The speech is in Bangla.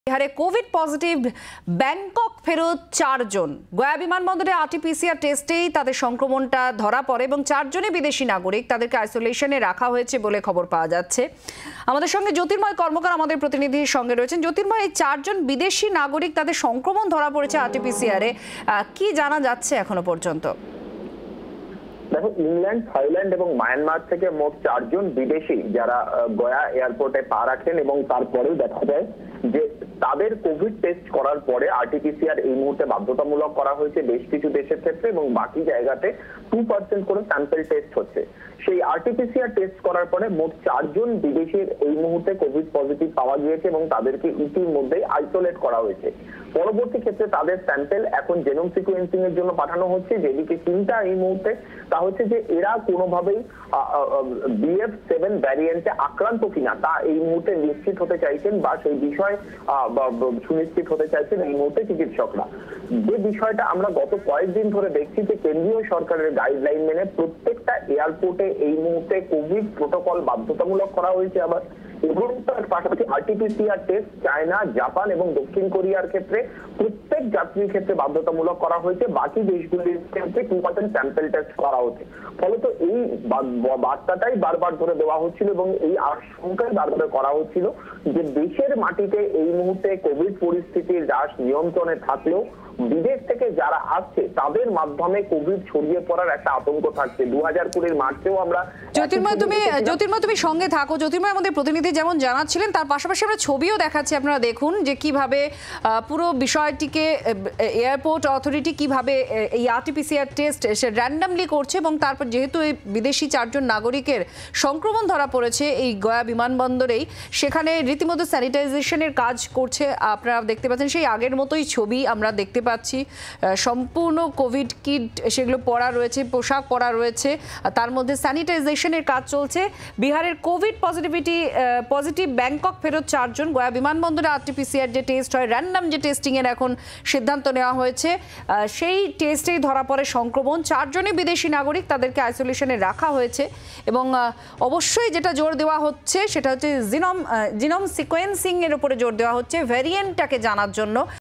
বিহারে কোভিড পজিটিভ ব্যাংকক ফেরত 4 জন। গয়া বিমানবন্দরে আরটিপিসিআর টেস্টেই তাদের সংক্রমণটা ধরা পড়ে এবং 4 জনই বিদেশি নাগরিক। তাদেরকে আইসোলেশনে রাখা হয়েছে বলে খবর পাওয়া যাচ্ছে। আমাদের সঙ্গে জ্যোতির্ময় কর্মকার আমাদের প্রতিনিধির সঙ্গে রয়েছেন। জ্যোতির্ময়, এই 4 জন বিদেশি নাগরিক তাদের সংক্রমণ ধরা পড়েছে আরটিপিসিআরে, কি জানা যাচ্ছে এখনো পর্যন্ত? দেখো, ইংল্যান্ড, থাইল্যান্ড এবং মায়ানমার থেকে মোট 4 জন বিদেশি যারা গয়া এয়ারপোর্টে পা রাখেন এবং তারপরেও দেখা যায় যে তাদের কোভিড টেস্ট করার পরে আরটিপিসিআর এই মুহূর্তে বাধ্যতামূলক করা হয়েছে বেশ কিছু দেশের ক্ষেত্রে এবং বাকি জায়গাতে 2% করে স্যাম্পল টেস্ট হচ্ছে। সেই আরটিপিসিআর টেস্ট করার পরে মোট 4 জন বিদেশির এই মুহূর্তে কোভিড পজিটিভ পাওয়া গিয়েছে এবং তাদেরকে ইতিমধ্যেই আইসোলেট করা হয়েছে। পরবর্তী ক্ষেত্রে তাদের স্যাম্পল এখন জেনোম সিকোয়েন্সিং এর জন্য পাঠানো হচ্ছে। যেদিকে চিন্তা এই মুহূর্তে তা হচ্ছে যে এরা কোনোভাবেই BF7 ভ্যারিয়েন্টে আক্রান্ত কিনা তা এই মুহূর্তে নিশ্চিত হতে চাইছেন বা সেই বিষয় সুনিশ্চিত হতে চাইছেন এই মুহূর্তে চিকিৎসকরা। যে বিষয়টা আমরা গত কয়েকদিন ধরে দেখছি যে কেন্দ্রীয় সরকারের গাইডলাইন মেনে প্রত্যেকটা এয়ারপোর্টে এই মুহূর্তে কোভিড প্রোটোকল বাধ্যতামূলক করা হয়েছে আবার, এবং তার পাশাপাশি আরটিপিসিআর টেস্ট চায়না, জাপান এবং দক্ষিণ কোরিয়ার ক্ষেত্রে প্রত্যেক যাত্রীর ক্ষেত্রে বাধ্যতামূলক করা হয়েছে। বাকি দেশগুলির ক্ষেত্রে 2% স্যাম্পল টেস্ট করা হচ্ছে। ফলত এই বার্তাটাই বারবার ধরে দেওয়া হচ্ছিল এবং এই আশঙ্কাই বারবার করা হচ্ছিল যে দেশের মাটিতে এই মুহূর্তে কোভিড পরিস্থিতির হ্রাস নিয়ন্ত্রণে থাকলেও বিদেশ থেকে যারা আসছে তাদের মাধ্যমে কোভিড ছড়িয়ে পড়ার একটা আতঙ্ক থাকছে। 2020 মার্চেও আমরা জ্যোতির্ময় তুমি সঙ্গে থাকো। জ্যোতির্ময়, আমাদের প্রতিনিধি যেমন জানাচ্ছিলেন তার পাশাপাশি আমরা ছবিও দেখাচ্ছি, আপনারা দেখুন যে কিভাবে পুরো বিষয়টিকে এয়ারপোর্ট অথরিটি কিভাবে এই আরটিপিসিআর টেস্ট সে র্যান্ডামলি করছে এবং তারপর যেহেতু এই বিদেশি 4 জন নাগরিকের সংক্রমণ ধরা পড়েছে এই গয়া বিমানবন্দরেই, সেখানে রীতিমতো স্যানিটাইজেশনের কাজ করছে। আপনারা দেখতে পাচ্ছেন সেই আগের মতোই ছবি আমরা দেখতে পাচ্ছি, সম্পূর্ণ কোভিড কিট সেগুলো পরা রয়েছে, পোশাক পরা রয়েছে, তার মধ্যে স্যানিটাইজেশনের কাজ চলছে। বিহারের কোভিড পজিটিভ ব্যাংকক ফেরত 4 জন। গয়া বিমানবন্দরে আরটিপিসিআর যে টেস্ট হয়, র্যান্ডাম যে টেস্টিং এর এখন সিদ্ধান্ত নেওয়া হয়েছে, সেই টেস্টেই ধরা পড়ে সংক্রমণ। 4 জনই বিদেশি নাগরিক, তাদেরকে আইসোলেশনে রাখা হয়েছে এবং অবশ্যই যেটা জোর দেওয়া হচ্ছে সেটা হচ্ছে জিনোম সিকোয়েন্সিং এর উপরে জোর দেওয়া হচ্ছে ভ্যারিয়েন্টটাকে জানার জন্য।